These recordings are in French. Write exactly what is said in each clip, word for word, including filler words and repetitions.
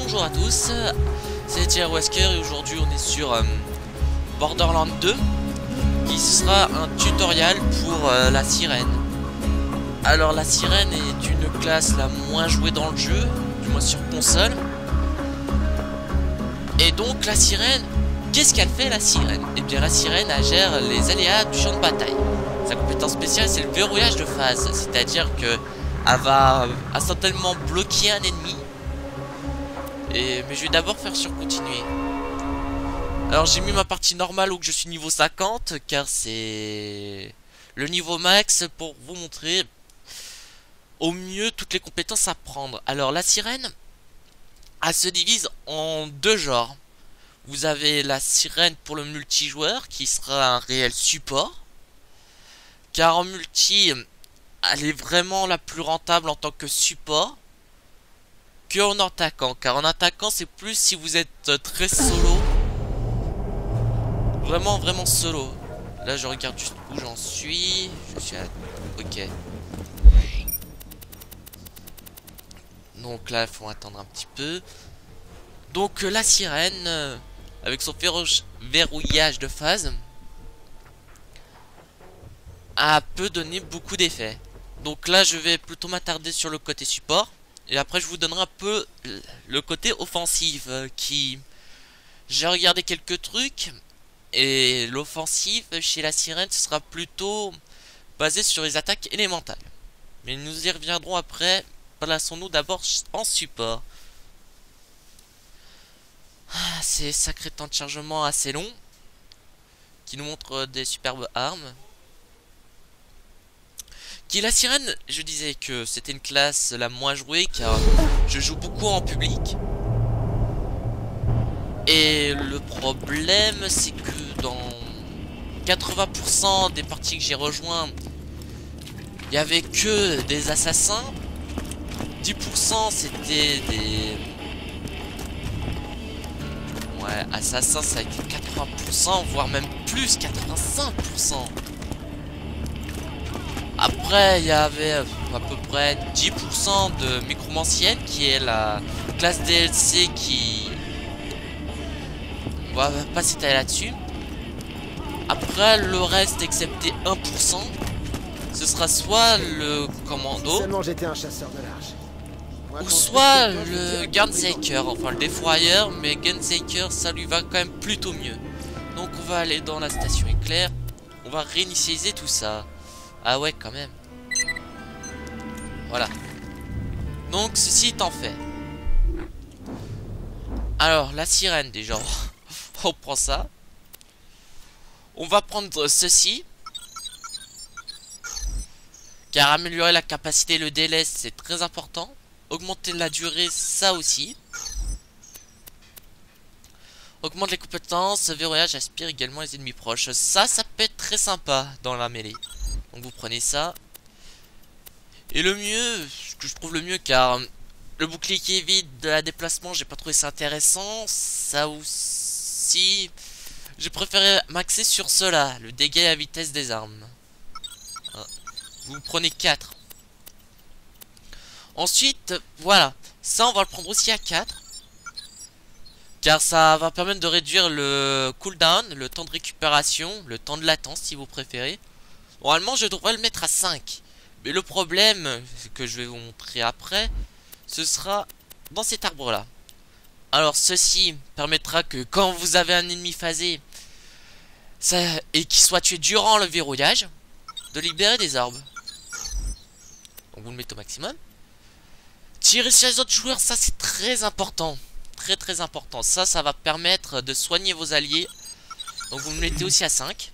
bonjour à tous, c'est Thierry Wesker et aujourd'hui on est sur euh, Borderlands deux qui sera un tutoriel pour euh, la sirène. Alors la sirène est une classe la moins jouée dans le jeu, du moins sur console. Et donc la sirène, qu'est-ce qu'elle fait la sirène? Et bien la sirène elle gère les aléas du champ de bataille. Sa compétence spéciale c'est le verrouillage de phase, c'est-à-dire que elle va instantanément bloquer un ennemi. Et, mais je vais d'abord faire sur continuer. Alors j'ai mis ma partie normale où je suis niveau cinquante, car c'est le niveau max pour vous montrer au mieux toutes les compétences à prendre. Alors la sirène, elle se divise en deux genres. Vous avez la sirène pour le multijoueur qui sera un réel support, car en multi elle est vraiment la plus rentable en tant que support que en attaquant, car en attaquant c'est plus si vous êtes très solo, vraiment vraiment solo. Là je regarde juste où j'en suis, je suis à... ok, donc là il faut attendre un petit peu. Donc la sirène euh, avec son verrouillage de phase a peut donner beaucoup d'effets. Donc là je vais plutôt m'attarder sur le côté support. Et après je vous donnerai un peu le côté offensif euh, qui... J'ai regardé quelques trucs. Et l'offensive chez la sirène ce sera plutôt basé sur les attaques élémentales. Mais nous y reviendrons après. Plaçons-nous d'abord en support. Ah, c'est sacré temps de chargement assez long. Qui nous montre des superbes armes. Qui la sirène, je disais que c'était une classe la moins jouée car je joue beaucoup en public. Et le problème c'est que dans quatre-vingts pour cent des parties que j'ai rejoint, il y avait que des assassins. dix pour cent c'était des... Ouais, assassins ça a été quatre-vingts pour cent, voire même plus, quatre-vingt-cinq pour cent. Après, il y avait à peu près dix pour cent de Micromancienne, qui est la classe D L C qui... On va pas s'étaler là-dessus. Après, le reste, excepté un pour cent, ce sera soit le commando, j'étais un chasseur de large. ou soit le Gunzaker, enfin le défroyeur, mais Gunzaker, ça lui va quand même plutôt mieux. Donc on va aller dans la station éclair, on va réinitialiser tout ça. Ah ouais quand même. Voilà. Donc ceci est en fait. Alors la sirène déjà. On prend ça. On va prendre ceci. Car améliorer la capacité et le délai c'est très important. Augmenter la durée ça aussi. Augmente les compétences. Verrouillage aspire également les ennemis proches. Ça ça peut être très sympa dans la mêlée. Donc vous prenez ça. Et le mieux, ce que je trouve le mieux, car le bouclier qui évite de la déplacement, j'ai pas trouvé ça intéressant. Ça aussi, j'ai préféré m'axer sur cela, le dégât et la vitesse des armes. Vous prenez quatre. Ensuite, voilà, ça on va le prendre aussi à quatre. Car ça va permettre de réduire le cooldown, le temps de récupération, le temps de latence si vous préférez. Normalement je devrais le mettre à cinq. Mais le problème que je vais vous montrer après, ce sera dans cet arbre là. Alors ceci permettra que quand vous avez un ennemi phasé ça, et qu'il soit tué durant le verrouillage, de libérer des orbes. Donc vous le mettez au maximum. Tirer sur les autres joueurs, ça c'est très important. Très très important. Ça, ça va permettre de soigner vos alliés. Donc vous le mettez aussi à cinq.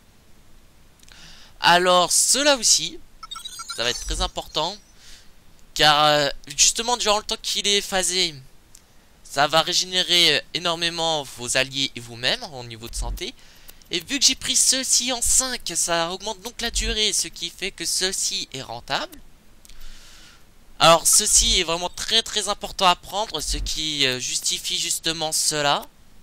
Alors cela aussi, ça va être très important, car euh, justement durant le temps qu'il est phasé, ça va régénérer énormément vos alliés et vous-même au niveau de santé. Et vu que j'ai pris ceci en cinq, ça augmente donc la durée, ce qui fait que ceci est rentable. Alors ceci est vraiment très très important à prendre, ce qui euh, justifie justement cela.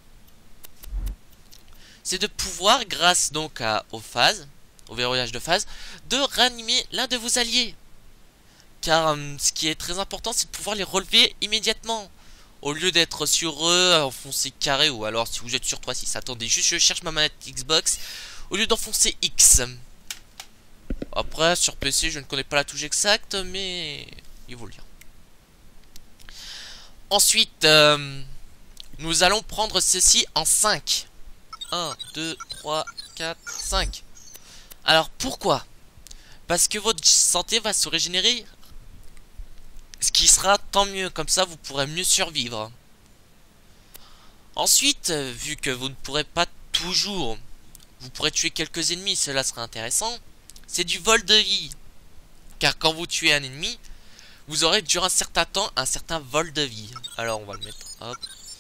C'est de pouvoir, grâce donc à, aux phases, au verrouillage de phase, de réanimer l'un de vos alliés. Car euh, ce qui est très important, c'est de pouvoir les relever immédiatement. Au lieu d'être sur E, enfoncez carré, ou alors si vous êtes sur trois six. Attendez, juste je cherche ma manette Xbox. Au lieu d'enfoncer X. Après, sur P C, je ne connais pas la touche exacte, mais il vaut le dire. Ensuite, euh, nous allons prendre ceci en cinq. un, deux, trois, quatre, cinq. Alors, pourquoi? Parce que votre santé va se régénérer. Ce qui sera tant mieux, comme ça vous pourrez mieux survivre. Ensuite, vu que vous ne pourrez pas toujours, vous pourrez tuer quelques ennemis, cela sera intéressant. C'est du vol de vie. Car quand vous tuez un ennemi, vous aurez durant un certain temps un certain vol de vie. Alors on va le mettre, hop.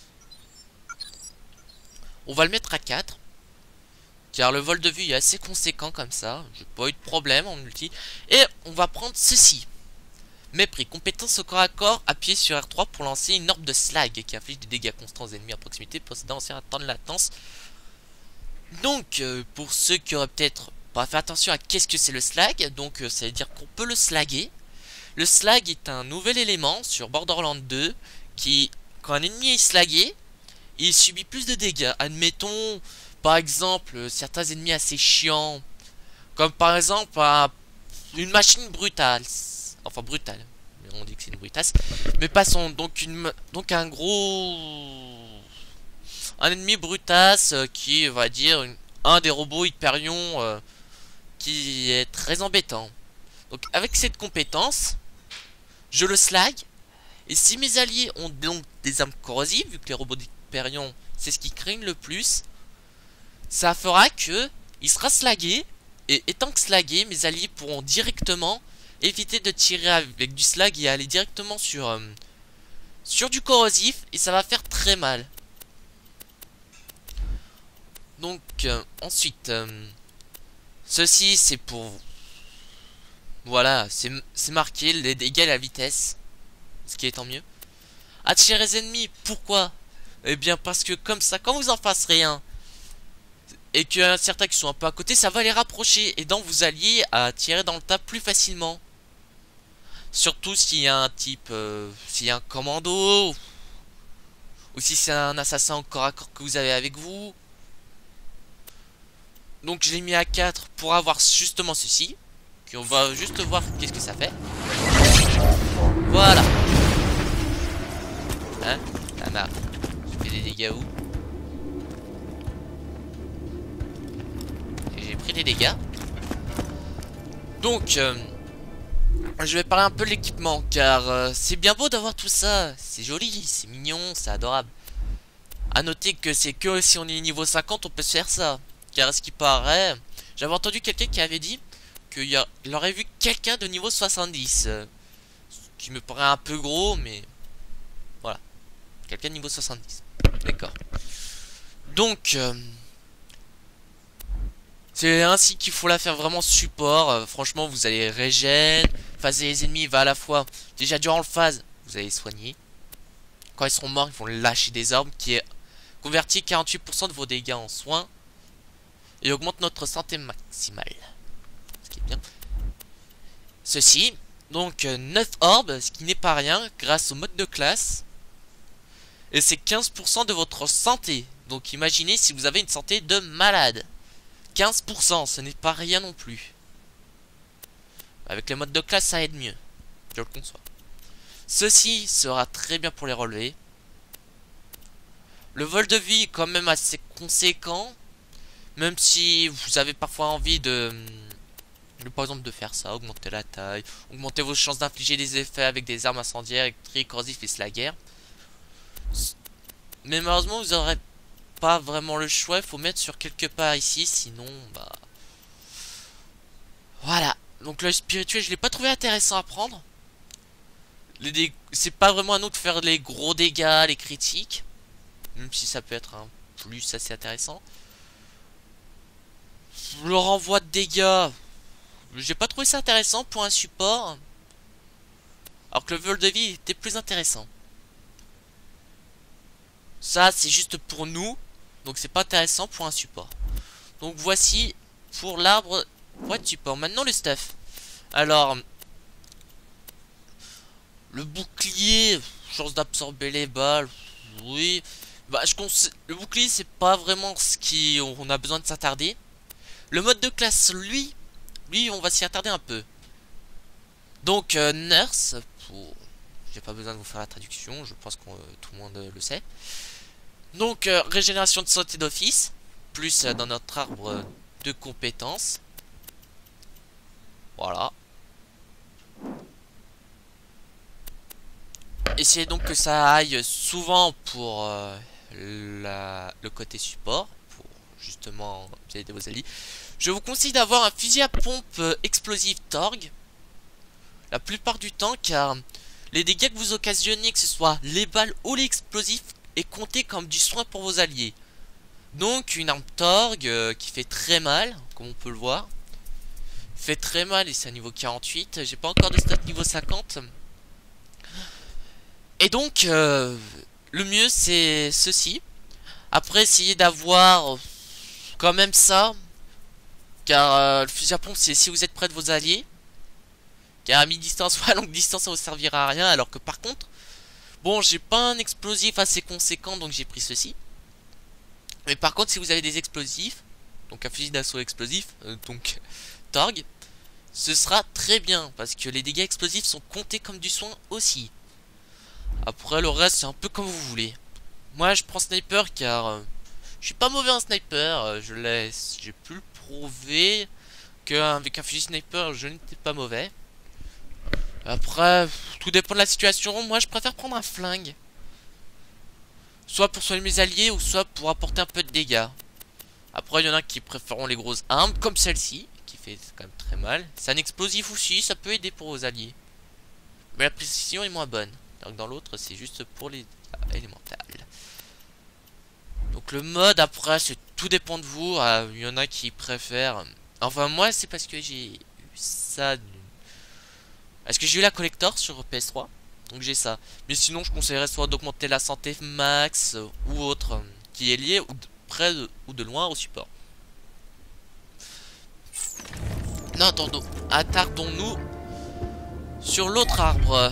On va le mettre à quatre. Car le vol de vie est assez conséquent comme ça. J'ai pas eu de problème en multi. Et on va prendre ceci. Mépris, compétence au corps à corps, appuyez sur R trois pour lancer une orbe de slag qui inflige des dégâts constants aux ennemis à proximité, possédant aussi un temps de latence. Donc, euh, pour ceux qui auraient peut-être pas fait attention à qu'est-ce que c'est le slag, donc euh, ça veut dire qu'on peut le slaguer. Le slag est un nouvel élément sur Borderlands deux qui, quand un ennemi est slagué, il subit plus de dégâts. Admettons, par exemple, certains ennemis assez chiants, comme par exemple un, une machine brutale. Enfin brutale, on dit que c'est une brutasse. Mais passons, donc, une, donc un gros... Un ennemi brutasse euh, qui va dire une, un des robots Hyperion euh, qui est très embêtant. Donc avec cette compétence, je le slag. Et si mes alliés ont donc des armes corrosives, vu que les robots d'Hyperion c'est ce qui craignent le plus, ça fera que il sera slagué. Et étant que slagué, mes alliés pourront directement éviter de tirer avec du slag et aller directement sur euh, sur du corrosif, et ça va faire très mal. Donc euh, ensuite euh, ceci c'est pour, voilà, c'est marqué les dégâts et la vitesse, ce qui est tant mieux. Attirer les ennemis, pourquoi? Eh bien parce que comme ça, quand vous en fassiez rien et qu'il y a certains qui sont un peu à côté, ça va les rapprocher, et donc vous alliez à tirer dans le tas plus facilement. Surtout s'il y a un type, euh, s'il y a un commando, ou si c'est un assassin au corps à corps que vous avez avec vous. Donc je l'ai mis à quatre pour avoir justement ceci. Puis on va juste voir qu'est-ce que ça fait. Voilà. Hein? Ça marche. J'ai fait des dégâts où? J'ai pris des dégâts. Donc... Euh, je vais parler un peu de l'équipement, car euh, c'est bien beau d'avoir tout ça, c'est joli, c'est mignon, c'est adorable. A noter que c'est que si on est niveau cinquante on peut se faire ça, car à ce qui paraît, j'avais entendu quelqu'un qui avait dit qu'il aurait vu quelqu'un de niveau soixante-dix, euh, ce qui me paraît un peu gros, mais voilà, quelqu'un de niveau soixante-dix, d'accord. Donc... Euh, c'est ainsi qu'il faut la faire vraiment support. Euh, franchement, vous allez régène, phaser les ennemis, va à la fois. Déjà durant le phase, vous allez soigner. Quand ils seront morts, ils vont lâcher des armes qui est converti quarante-huit pour cent de vos dégâts en soins et augmente notre santé maximale. Ce qui est bien. Ceci, donc euh, neuf orbes, ce qui n'est pas rien grâce au mode de classe. Et c'est quinze pour cent de votre santé. Donc imaginez si vous avez une santé de malade. quinze pour cent, ce n'est pas rien non plus. Avec les modes de classe, ça aide mieux. Je le conçois. Ceci sera très bien pour les relevés. Le vol de vie est quand même assez conséquent. Même si vous avez parfois envie de... de par exemple de faire ça, augmenter la taille, augmenter vos chances d'infliger des effets avec des armes incendiaires, électriques, corrosifs et slaguer. Mais malheureusement, vous aurez pas vraiment le choix, il faut mettre sur quelque part ici, sinon bah voilà. Donc le spirituel je l'ai pas trouvé intéressant à prendre. C'est pas vraiment à nous de faire les gros dégâts, les critiques, même si ça peut être un plus assez intéressant. Le renvoi de dégâts, j'ai pas trouvé ça intéressant pour un support, alors que le vol de vie était plus intéressant. Ça c'est juste pour nous, donc c'est pas intéressant pour un support. Donc voici pour l'arbre ouais, de support. Maintenant le stuff. Alors le bouclier, chance d'absorber les balles, oui. Bah, je conse... Le bouclier, c'est pas vraiment ce qui on a besoin de s'attarder. Le mode de classe, lui, lui, on va s'y attarder un peu. Donc, euh, nurse, pour... j'ai pas besoin de vous faire la traduction, je pense que euh, tout le monde euh, le sait. Donc, euh, régénération de santé d'office, plus euh, dans notre arbre de compétences. Voilà. Essayez donc que ça aille souvent pour euh, la, le côté support, pour justement bien aider vos alliés. Je vous conseille d'avoir un fusil à pompe euh, explosif Torgue, la plupart du temps, car les dégâts que vous occasionnez, que ce soit les balles ou l'explosif, est compté comme du soin pour vos alliés. Donc une arme Torgue euh, qui fait très mal, comme on peut le voir. Fait très mal et c'est à niveau quarante-huit. J'ai pas encore de stats niveau cinquante. Et donc, euh, le mieux c'est ceci. Après, essayez d'avoir quand même ça. Car euh, le fusil à pompe, c'est si vous êtes près de vos alliés. Car à mi-distance ou à longue distance, ça vous servira à rien. Alors que par contre, bon, j'ai pas un explosif assez conséquent, donc j'ai pris ceci. Mais par contre, si vous avez des explosifs, donc un fusil d'assaut explosif, euh, donc Torgue, ce sera très bien. Parce que les dégâts explosifs sont comptés comme du soin aussi. Après le reste c'est un peu comme vous voulez. Moi je prends sniper car euh, je suis pas mauvais en sniper. euh, Je laisse, j'ai pu le prouver qu'avec un fusil sniper je n'étais pas mauvais. Après tout dépend de la situation. Moi je préfère prendre un flingue, soit pour soigner mes alliés ou soit pour apporter un peu de dégâts. Après il y en a qui préféreront les grosses armes comme celle-ci qui fait quand même très mal. C'est un explosif aussi, ça peut aider pour vos alliés. Mais la précision est moins bonne. Donc dans l'autre c'est juste pour les élémentales. Donc le mode après c'est tout dépend de vous. Il euh, y en a qui préfèrent. Enfin moi c'est parce que j'ai eu ça. Parce que j'ai eu la collector sur P S trois. Donc j'ai ça. Mais sinon je conseillerais soit d'augmenter la santé max euh, ou autre euh, qui est lié ou de près de, ou de loin au support. Non attendons. Attardons-nous sur l'autre arbre.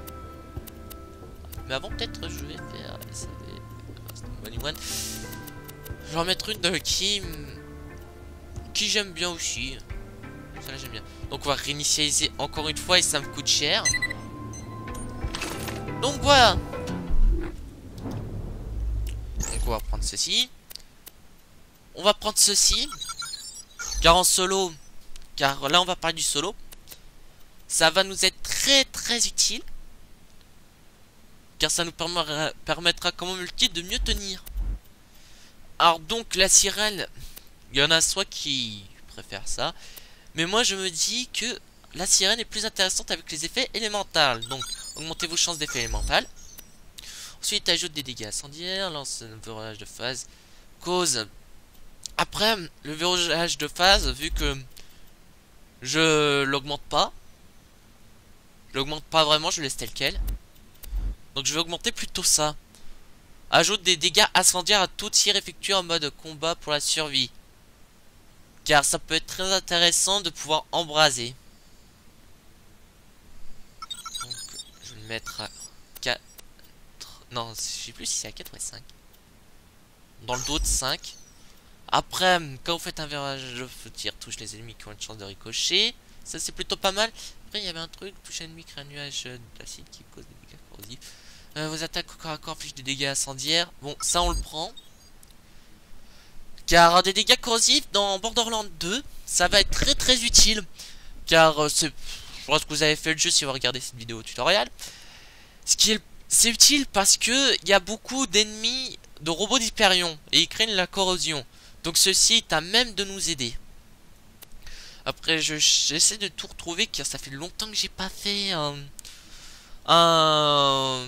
Mais avant peut-être je vais faire S A V one. Je vais en mettre une de qui qui j'aime bien aussi. Ça là j'aime bien. Donc on va réinitialiser encore une fois et ça me coûte cher. Donc voilà. Donc on va prendre ceci. On va prendre ceci. Car en solo, car là on va parler du solo. Ça va nous être très très utile. Car ça nous permettra, permettra comme multi de mieux tenir. Alors donc la sirène, il y en a soit qui préfèrent ça, mais moi je me dis que la sirène est plus intéressante avec les effets élémentaux. Donc augmentez vos chances d'effet élémental. Ensuite ajoute des dégâts incendiaires, lance un verrouillage de phase, cause. Après le verrouillage de phase, vu que je l'augmente pas, je l'augmente pas vraiment, je laisse tel quel. Donc je vais augmenter plutôt ça. Ajoute des dégâts incendiaires à tout tir effectué en mode combat pour la survie. Car ça peut être très intéressant de pouvoir embraser. Donc je vais le mettre à quatre. Non, je sais plus si c'est à quatre ou à cinq. Dans le dos de cinq. Après, quand vous faites un verrouillage de tir, touche les ennemis qui ont une chance de ricocher. Ça c'est plutôt pas mal. Après il y avait un truc, touche ennemi crée un nuage d'acide qui cause des dégâts corrosifs. Euh, vos attaques au corps à corps infligent des dégâts incendiaires. Bon, ça on le prend. Car des dégâts corrosifs dans Borderlands deux, ça va être très très utile. Car euh, c'est, je pense que vous avez fait le jeu si vous regardez cette vidéo tutoriel. Ce qui est, c'est utile parce que il y a beaucoup d'ennemis de robots d'Hyperion et ils craignent la corrosion. Donc ceci est à même de nous aider. Après, je j'essaie de tout retrouver car ça fait longtemps que j'ai pas fait un, un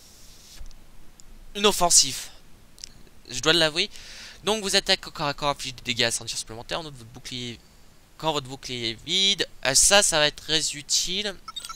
une offensive. Je dois l'avouer. Donc vous attaquez au corps à corps, inflige des dégâts incendiaires supplémentaires en votre bouclier quand votre bouclier est vide. Euh, ça, ça va être très utile.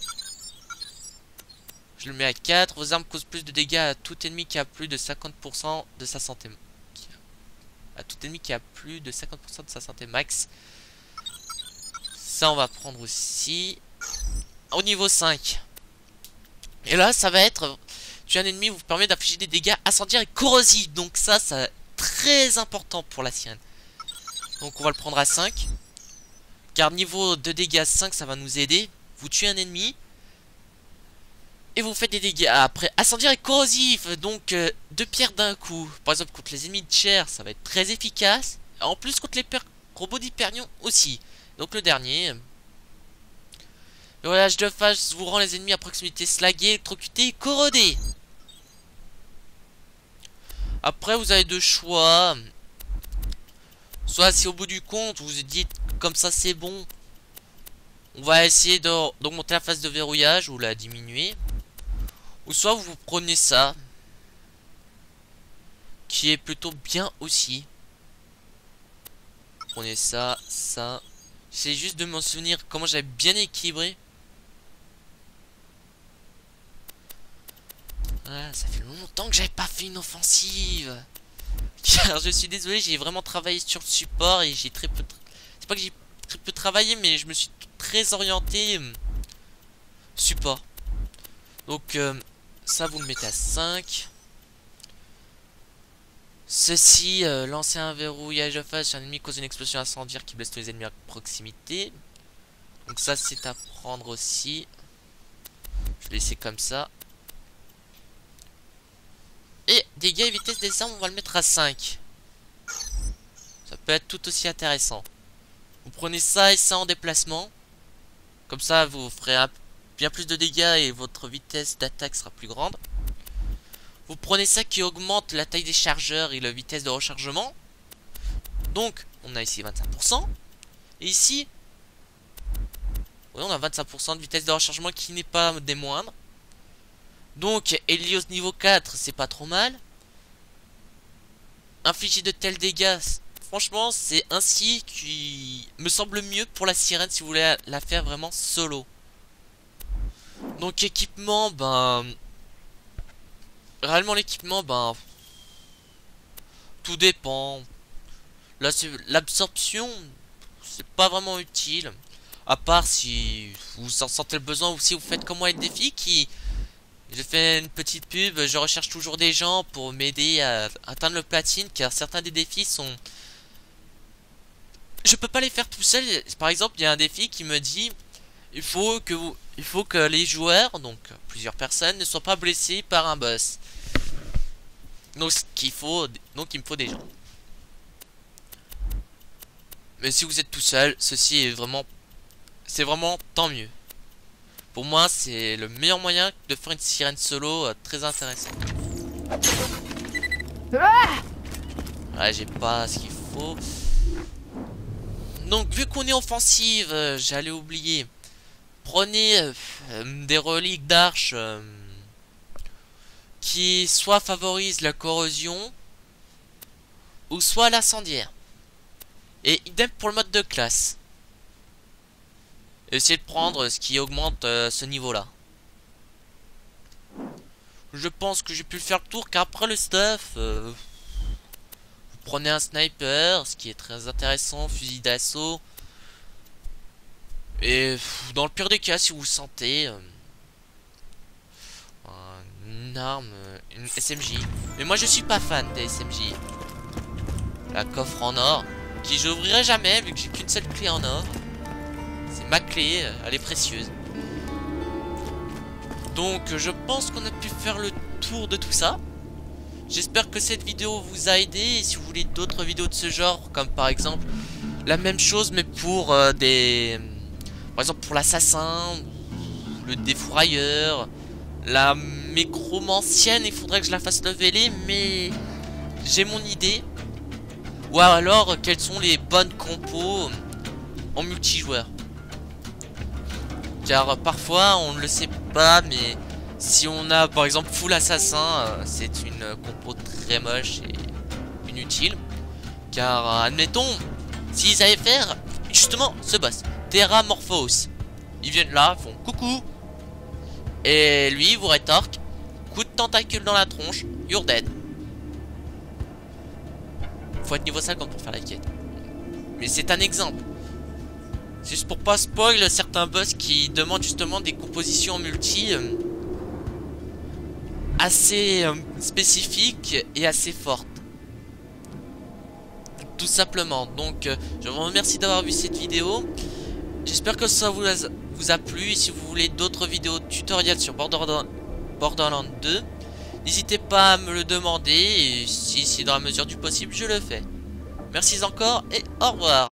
Je le mets à quatre. Vos armes causent plus de dégâts à tout ennemi qui a plus de cinquante pour cent de sa santé. À tout ennemi qui a plus de cinquante pour cent de sa santé max. Ça, on va prendre aussi. Au niveau cinq. Et là, ça va être Tuer un ennemi vous permet d'infliger des dégâts incendiaires et corrosifs. Donc ça, c'est très important pour la sirène. Donc on va le prendre à cinq. Car niveau de dégâts cinq, ça va nous aider. Vous tuez un ennemi. Et vous faites des dégâts. Après, incendiaire et corrosif. Donc euh, deux pierres d'un coup. Par exemple, contre les ennemis de chair, ça va être très efficace. En plus, contre les robots d'Hyperion aussi. Donc le dernier. Le voyage de phase vous rend les ennemis à proximité slagués, électrocutés et corrodés. Après, vous avez deux choix. Soit si au bout du compte, vous vous dites comme ça c'est bon, on va essayer d'augmenter la phase de verrouillage ou la diminuer. Ou soit vous prenez ça, qui est plutôt bien aussi. Prenez ça, ça. J'essaie juste de m'en souvenir comment j'avais bien équilibré. Voilà, ça fait longtemps que j'avais pas fait une offensive. Car je suis désolé, j'ai vraiment travaillé sur le support et j'ai très peu... C'est pas que j'ai très peu travaillé, mais je me suis très orienté euh, support. Donc euh, ça vous le mettez à cinq. Ceci, euh, lancer un verrouillage de phase sur un ennemi cause une explosion incendiaire qui blesse tous les ennemis à proximité. Donc ça c'est à prendre aussi. Je vais laisser comme ça. Et dégâts et vitesse des armes, on va le mettre à cinq. Ça peut être tout aussi intéressant. Vous prenez ça et ça en déplacement. Comme ça, vous ferez un, bien plus de dégâts et votre vitesse d'attaque sera plus grande. Vous prenez ça qui augmente la taille des chargeurs et la vitesse de rechargement. Donc, on a ici vingt-cinq pour cent. Et ici, oui, on a vingt-cinq pour cent de vitesse de rechargement qui n'est pas des moindres. Donc, Helios niveau quatre, c'est pas trop mal. Infliger de tels dégâts, franchement, c'est ainsi qui me semble mieux pour la sirène si vous voulez la faire vraiment solo. Donc, équipement, ben... Réellement, l'équipement, ben... Tout dépend. Là, c'est l'absorption, c'est pas vraiment utile. À part si vous en sentez le besoin ou si vous faites comme moi avec des filles qui... J'ai fait une petite pub, je recherche toujours des gens pour m'aider à atteindre le platine car certains des défis sont... Je peux pas les faire tout seul. Par exemple, il y a un défi qui me dit il faut que vous... il faut que les joueurs, donc plusieurs personnes, ne soient pas blessés par un boss. Donc ce qu'il faut, donc il me faut des gens. Mais si vous êtes tout seul, ceci est vraiment... C'est vraiment tant mieux. Pour moi, c'est le meilleur moyen de faire une sirène solo euh, très intéressante. Ouais, j'ai pas ce qu'il faut. Donc, vu qu'on est offensive, euh, j'allais oublier. Prenez euh, euh, des reliques d'arche euh, qui soit favorisent la corrosion ou soit l'incendiaire. Et idem pour le mode de classe. Essayez de prendre ce qui augmente euh, ce niveau-là. Je pense que j'ai pu le faire le tour, car après le stuff, euh, vous prenez un sniper, ce qui est très intéressant, fusil d'assaut. Et dans le pire des cas, si vous sentez euh, une arme, une S M J. Mais moi je suis pas fan des S M J. La coffre en or, qui je n'ouvrirai jamais vu que j'ai qu'une seule clé en or. C'est ma clé, elle est précieuse. Donc je pense qu'on a pu faire le tour de tout ça. J'espère que cette vidéo vous a aidé. Et si vous voulez d'autres vidéos de ce genre, comme par exemple la même chose mais pour euh, des... Par exemple pour l'assassin, le défourailleur, la mécromancienne, il faudrait que je la fasse leveler, mais j'ai mon idée. Ou alors quelles sont les bonnes compos en multijoueur. Car parfois on ne le sait pas, mais si on a par exemple full assassin, euh, c'est une compo très moche et inutile. Car euh, admettons, s'ils allaient faire justement ce boss, Terramorphos, ils viennent là, font coucou, et lui il vous rétorque, coup de tentacule dans la tronche, you're dead. Faut être niveau cinquante pour faire la quête. Mais c'est un exemple. C'est juste pour pas spoil certains boss qui demandent justement des compositions en multi. Euh, assez euh, spécifique et assez forte. Tout simplement. Donc euh, je vous remercie d'avoir vu cette vidéo. J'espère que ça vous a, vous a plu. Et si vous voulez d'autres vidéos tutoriels sur Borderlands, Borderlands deux, n'hésitez pas à me le demander. Et si c'est dans la mesure du possible, je le fais. Merci encore et au revoir.